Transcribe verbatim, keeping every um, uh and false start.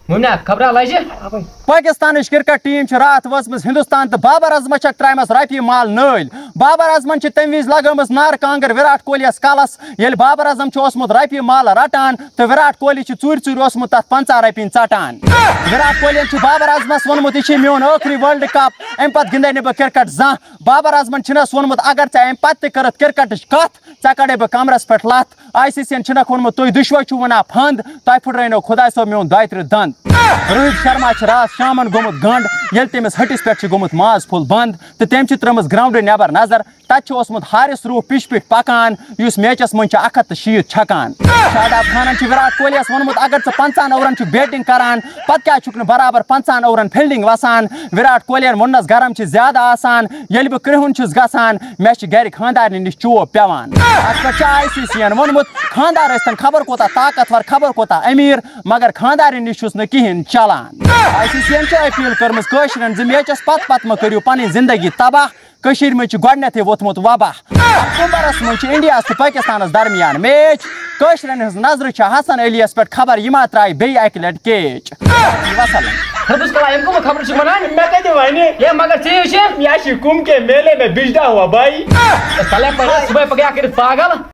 मुन्ना खबरा लाइजे Pakistan cricket team रात वसमस हिंदुस्तान तो बाबर अजम त्रामस रपी माल नल बाबर अजम तम वज लगम नार कांगर विराट कोहलियस कलस ये बाबर अजम रपी माल रटान तो विराट कोहली चूर चूर तथ पंचा रपीन चटान विराट कोहली बाबर अजमस वोनमुत यह मोन आखिरी वर्ल्ड कप अम पे गिंदे बह क्रिकेट जह बाबर अजमन वोनमुत अगर ऐ अम पे कर क्रिकेट कत ऐ कड़े बह कमरस पे लत आई सी सी वोनमुत तुम दुशवे वन फंद तुम फुटरनो खुदा सो मोन दौतर दंद रोहित शर्मा रात शामन गोमुत गंड ये तमिस हटिस पे गोमुत माज फुल बंद तो तम त्रमस ग्राउंड नबर नजर तथ हारिस रूफ पिच पे पकान इस मैचस मन अख हथ शीत छकान शादाब खान विराट कोहलियस वोनमुत अगर ऐ पंचान ओवर बैटिंग करान पत क्या बराबर पंचान ओवर फील्डिंग वसान विराट कोहलियन वोनस गरम ज्यादा आसान ये बह कृहुन गसान मे गर खानदार निश चोप पेवान अत आई सी सी वोनमुत खानदार खबर कोता ताकतवर खबर कोता अमीर मगर खानदार निश कहें चलान आई सी सी अपील कर्म मैचस पत पत मे करू पन जिंदगी तबाह कशीर में गोडनेथे वोथमुत वबा अक्टूबरस में इंडिया तो पाकिस्तान दरमियान मैच कशरन हज नजर हसन अलियस पे खबर यह त्राय बे अक लट कैच खबस कला एम को खबर मनान मैं कहते वाने ये मगर चीज याशी कुम के मेले में बिजदा हुआ भाई साले पर सुबह पकया कर पागल